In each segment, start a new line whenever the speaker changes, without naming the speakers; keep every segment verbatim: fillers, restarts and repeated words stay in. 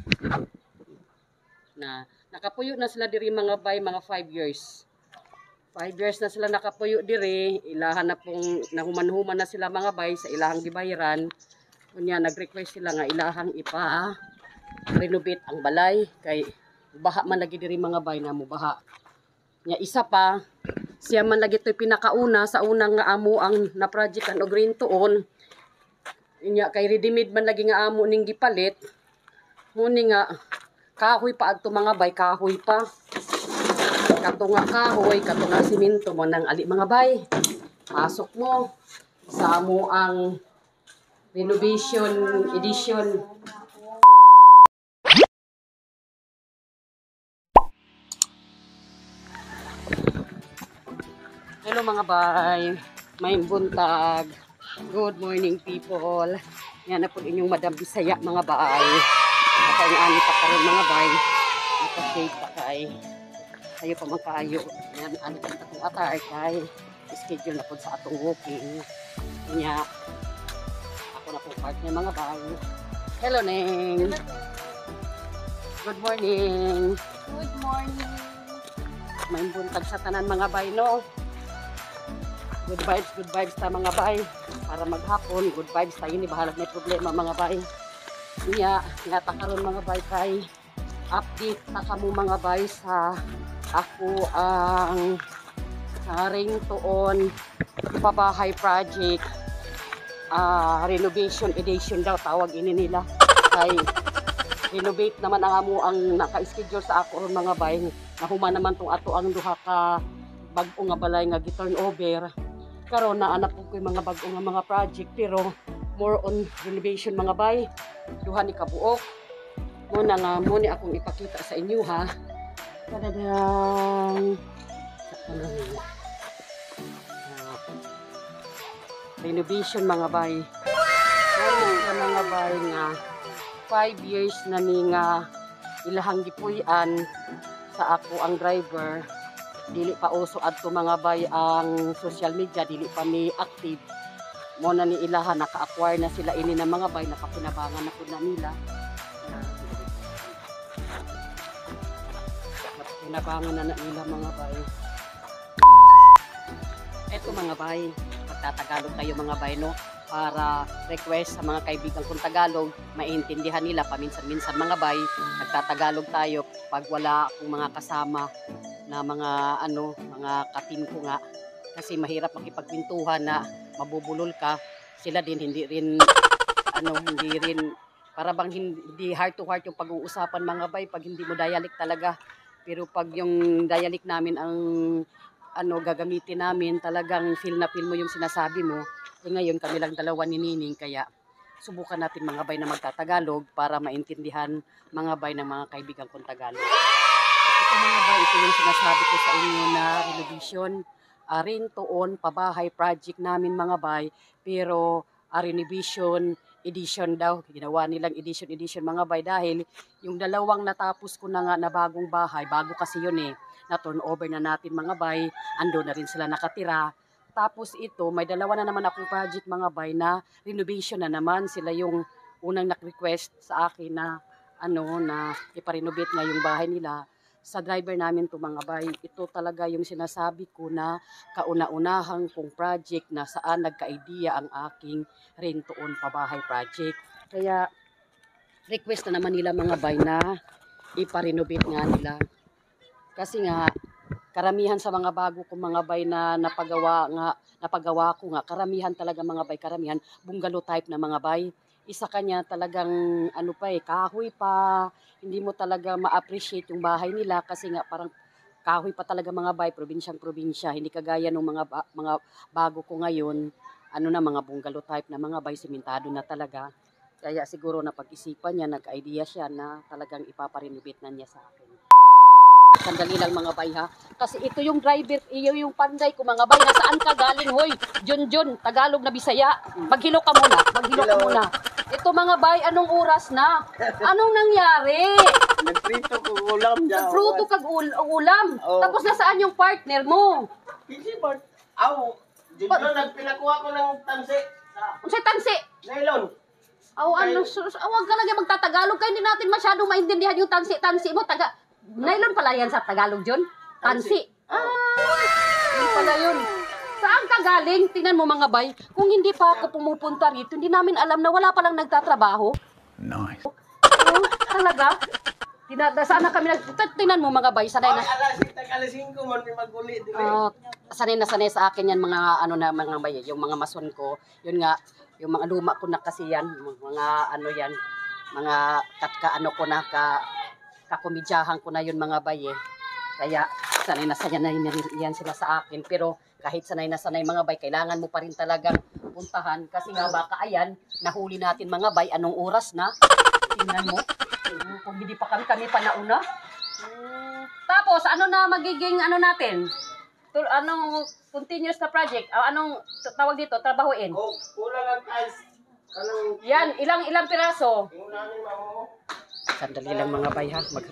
Na nakapuyo na sila diri mga bay mga five years. five years na sila nakapuyo diri, ilahan na pong nahuman-human na sila mga bay sa ilahang gibayaran. Unya nag-request sila nga ilahang ipa renovate ang balay kay baha man lagi diri mga bay na mubaha. Nya isa pa siya man lagi to'y pinakauna sa unang nga amo ang na project ang green tuon. Unya kay ready-made man lagi nga amo ning gipalit. Muni nga kahoy pa adto mga bay, kahoy pa. Katunga kahoy, katunga simento mo nang ali mga bay. Pasok mo sa amo ang renovation edition. Hello mga bay, may buntag. Good morning people. Yan na po inyong Madam Bisaya mga bay. Kaya nga ani pa karon mga bay. Naka-shade pa kay. Kayo pa magkaayo. Yan ani pa atong atar kay schedule na po sa atong walking. Nya ako na po partner mga bay. Hello Neng. Good morning.
Good morning.
May buntag sa tanan mga bay no. Good vibes, good vibes ta mga bay. Para maghapon, good vibes tayo ni bahalag may problema mga bay. Iya, nga ta karon mga bay kay update ta kamo mga bay sa ako ang haring tuon pabahay project uh, renovation edition daw tawag ini nila. Kay renovate naman ang amo ang naka-schedule sa ako ron mga bay. Nahuman naman tong ato ang duha ka bag-o nga balay nga gi-turn over. Karon na anak ko yung mga bag-o nga mga project pero more on renovation mga bay. Duha ni kabuok. Muna nga muna akong ipakita sa inyo ha. Tadadang. Uh, renovation mga bay. Wow! Mga bay nga five years na ni nga ilahang gipuy-an sa ako ang driver. Dili pa uso adto mga bay ang social media, dili pa mi active. Mo na ni ilaha naka-acquire na sila ini na mga bay, napakinabangan na pud na nila. Napakinabangan na na nila mga bay. Eto mga bay, magtatagalog tayo mga bay no para request sa mga kaibigan kong Tagalog, maintindihan nila paminsan-minsan mga bay, nagtatagalog tayo pag wala akong mga kasama na mga ano, mga katim ko nga kasi mahirap makipagpintuhan na mabubulol ka. Sila din hindi rin ano, hindi rin para bang hindi heart to heart yung pag-uusapan mga bay pag hindi mo dialect talaga. Pero pag yung dialect namin ang ano gagamitin namin, talagang feel na feel mo yung sinasabi mo. E ngayon kami lang dalawa ni Nining kaya subukan natin mga bay na magtatagalog para maintindihan mga bay ng mga kaibigan kong Tagalog. Ito mga bay, ito yung sinasabi ko sa inyo na renovation, uh, rin tuon, pabahay project namin mga bay, pero uh, renovation edition daw. Ginawa nilang edition edition mga bay dahil yung dalawang natapos ko na nga na bagong bahay, bago kasi yun eh, na turn over na natin mga bay, ando na rin sila nakatira. Tapos ito, may dalawa na naman akong project mga bay na renovation na naman. Sila yung unang nag-request sa akin na ano na ipa-renovate nga yung bahay nila. Sa driver namin to mga bay, ito talaga yung sinasabi ko na kauna-unahang kong project na saan nagka-idea ang aking rent-to-own pabahay project. Kaya request na naman nila mga bay na ipa-renovate nga nila. Kasi nga karamihan sa mga bago kong mga bay na napagawa nga napagawa ko nga karamihan talaga mga bay, karamihan bungalow type na mga bay. Isa kanya talagang ano pa eh, kahoy pa. Hindi mo talaga ma-appreciate yung bahay nila kasi nga parang kahoy pa talaga mga bay, probinsyang probinsya. Hindi kagaya ng mga ba mga bago ko ngayon, ano na mga bungalow type na mga bay, simentado na talaga. Kaya siguro na pag-isipan niya, nag-idea siya na talagang ipaparenovate na niya sa akin. Sandali lang mga bay ha. Kasi ito yung driver, iyo yung panday ko mga bay. Nasaan ka galing hoy? Junjun, Tagalog na Bisaya. Maghilo ka muna, maghilo ka muna. Ito mga bay, anong oras na? Anong nangyari?
Nagprito ko ulam dyan.
Nagpruto kag ul ulam.
Oh.
Tapos nasaan yung partner mo?
Pisi ba? Aw, dito nagpinakuha ko ng tansi.
Unsay tansi?
Nylon.
Aw, ano, sus, awag ka lagi magtatagalog kayo, hindi natin masyadong maintindihan yung tansi-tansi mo. Taga, nylon pala yan sa Tagalog, John? Tansi. Ah, hindi pala yun. Saan ka galing? Tingnan mo mga bay, kung hindi pa ako pumupunta rito, hindi namin alam na wala palang nagtatrabaho.
Nice.
Oh, talaga? Tinada, saan na kami nag... Tingnan mo mga bay, sanay na.
Alas, alasing ko man may maguli.
Ah, sanay na sanay sa akin yan mga ano na mga bay, yung mga mason ko. Yun nga, yung mga luma ko na kasi yan, mga ano yan, mga katka ano ko na, ka, kakumidyahan ko na yun mga bay eh. Kaya sanay na sanay na yan sila sa akin. Pero kahit sanay na sanay mga bay, kailangan mo pa rin talagang puntahan. Kasi nga baka ayan, nahuli natin mga bay, anong oras na? Tingnan mo. Kung hindi pa kami, kami pa nauna. Hmm. Tapos, ano na magiging ano natin? Tul anong continuous na project? Uh, anong tawag dito? Trabahuin?
Oh, kulang ang tiles. Anong...
Yan, ilang ilang piraso?
Yung namin mo.
Sandali lang mga bay ha. Mag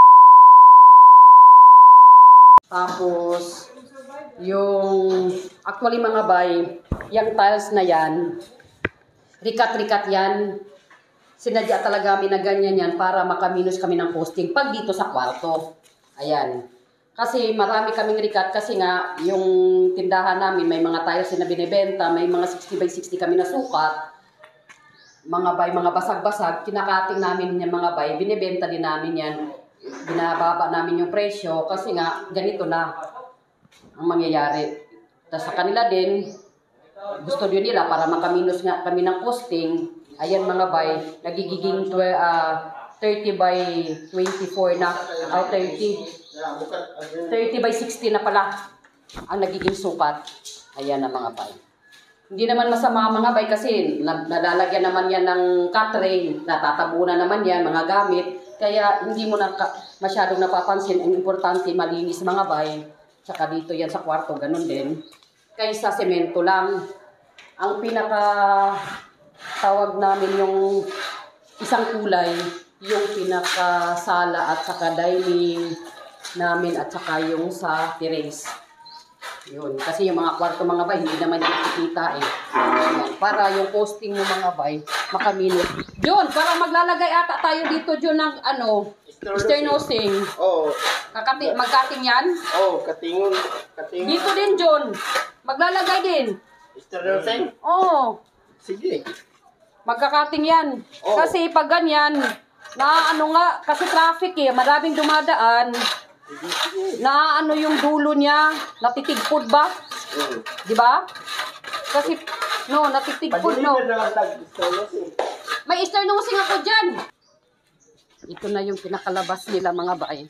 Tapos, yung actually mga bay, yung tiles na yan, rikat-rikat yan. Sinadya talaga kami na ganyan yan para makaminos kami ng posting pag dito sa kwarto. Ayan. Kasi marami kaming rikat kasi nga yung tindahan namin may mga tiles na binibenta, may mga sixty by sixty kami na sukat. Mga bay, mga basag-basag, kinakating namin yung mga bay, binibenta din namin yan. Binababa namin yung presyo kasi nga ganito na ang mangyayari. Tapos sa kanila din, gusto din nila para makaminos nga kami ng posting. Ayan mga bay, nagigiging uh, thirty by twenty-four na, o thirty. thirty by sixty na pala ang nagiging sukat. Ayan na mga bay. Hindi naman masama mga bay kasi nalalagyan naman yan ng cut-tray, natatabunan naman yan, mga gamit. Kaya hindi mo na masyadong napapansin. Ang importante, malinis mga bay. Tsaka dito yan sa kwarto, ganun din. Kaysa semento lang. Ang pinaka tawag namin yung isang kulay, yung pinaka sala at saka dining namin at saka yung sa terrace. Yun. Kasi yung mga kwarto mga bay, hindi naman nakikita eh. Ayan. Para yung posting mo mga bay, makaminit. John, para maglalagay ata tayo dito, John, ng ano, sternosing.
Oo.
Kakati, magkating yan?
Oo, katingon. Katingon.
Dito din, John. Maglalagay din.
Sternosing?
Oo.
Sige.
Magkakating yan.
Oh.
Kasi pag ganyan, na ano nga, kasi traffic eh, maraming dumadaan. Na ano yung dulo niya, natitigpod ba?
Mm.
Di ba? Kasi, no, natitigpod, no. May sternosing ako dyan. Ito na yung pinakalabas nila mga bay.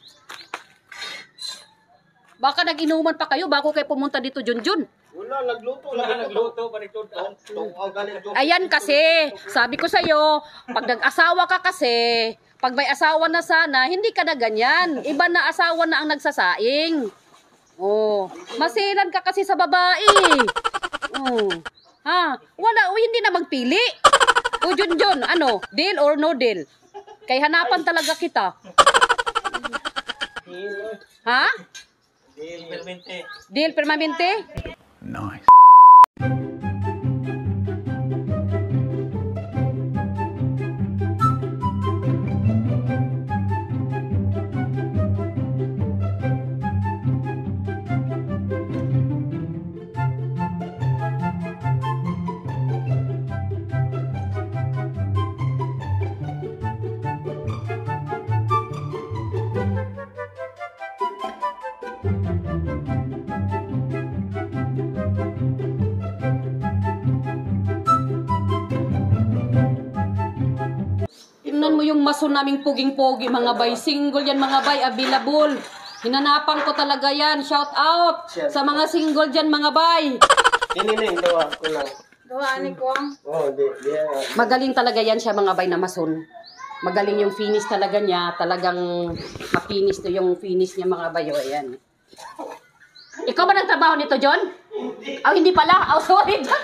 Baka nag-inuman pa kayo bago kayo pumunta dito, Junjun.
Wala, nagluto. Wala, nagluto.
Ayan kasi, sabi ko sa'yo, pag nag-asawa ka kasi, pag may asawa na sana, hindi ka na ganyan. Iba na asawa na ang nagsasaing. Oh, masilan ka kasi sa babae. Oh. Ha, wala, o hindi na magpili. O Junjun, ano, deal or no deal? Kay hanapan talaga kita. Ha?
Deal permanente.
Deal permanente?
Nice.
Tingnan mo yung maso naming puging-pogi, mga bay. Single yan, mga bay. Available. Hinanapan ko talaga yan. Shout out sa mga single dyan, mga bay.
Kiniling, gawa ko lang.
Gawa ni ko.
Oo, di, di.
Magaling talaga yan siya, mga bay, na mason. Magaling yung finish talaga niya. Talagang ma-finish to yung finish niya, mga bay. O, ayan. Ikaw ba nagtrabaho nito, John? Oh, hindi pala. Oh, sorry, John.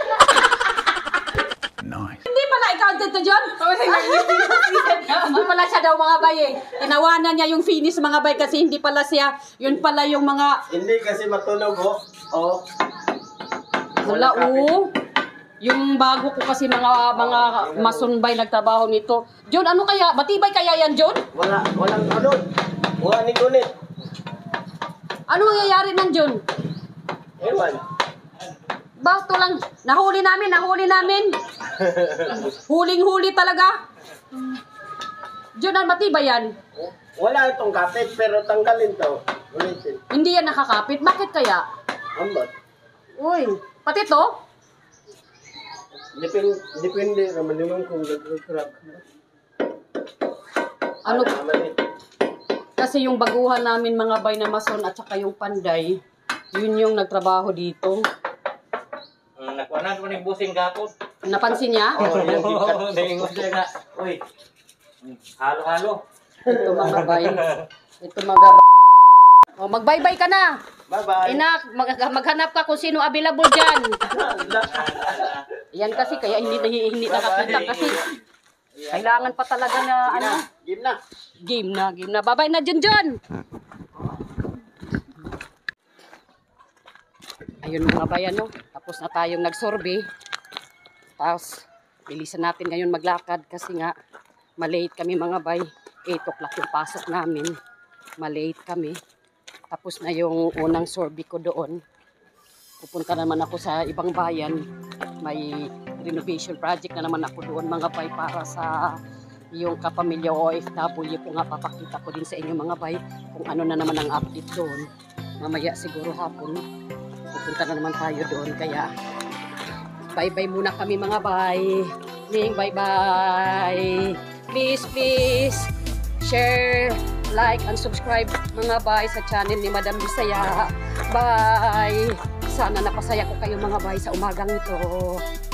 Nice.
Hindi pala ikaw dito, John. Hindi pala siya daw, mga bay eh. Tinawanan niya yung finish, mga bay, kasi hindi pala siya. Yun pala yung mga...
Hindi kasi matulog, ho. Oo.
Wala, oo. Yung bago ko kasi mga mga masunbay nagtrabaho nito. John, ano kaya? Matibay kaya yan, John?
Wala, walang ano. Wala ni gunit.
Ano mangyayari nan, John?
Ewan.
Basto lang. Nahuli namin, nahuli namin. Huling-huli talaga. John, ano matibay yan?
Wala itong kapit, pero tanggalin to. Ulitin.
Hindi yan nakakapit. Bakit kaya?
Ambot.
Uy, pati to?
Depende, depende naman naman kung nag-crack.
Ano?
Naman eh.
Kasi yung baguhan namin mga bay na mason at saka yung panday, yun yung nagtrabaho dito.
Nakuanan mo ng busing gapon.
Napansin niya?
Oh, yung gikat.
Naingon siya nga. Uy, halo-halo.
Ito mga bay. Ito mga bay. O, magbaybay ka na.
Bye-bye.
Inak, mag maghanap ka kung sino available dyan. Yan kasi, kaya hindi, hindi, hindi nakakita kasi. Kailangan pa talaga na, ano,
Game na.
game na, game na. Babay na dyan dyan. Ayun mga bayan, no? Tapos na tayong nagsorbe. Tapos, bilisan natin ngayon maglakad kasi nga, malate kami mga bay. eight o'clock yung pasok namin. Malate kami. Tapos na yung unang sorbe ko doon. Pupunta naman ako sa ibang bayan. May renovation project na naman ako doon mga bay para sa yung kapamilya O F W ko nga papakita ko din sa inyo mga bay kung ano na naman ang update doon. Mamaya siguro hapon pupunta na naman tayo doon kaya bye bye muna kami mga bay. Ning bye bye. Please please share, like and subscribe mga bay sa channel ni Madam Bisaya. Bye. Sana napasaya ko kayo mga bay sa umagang ito.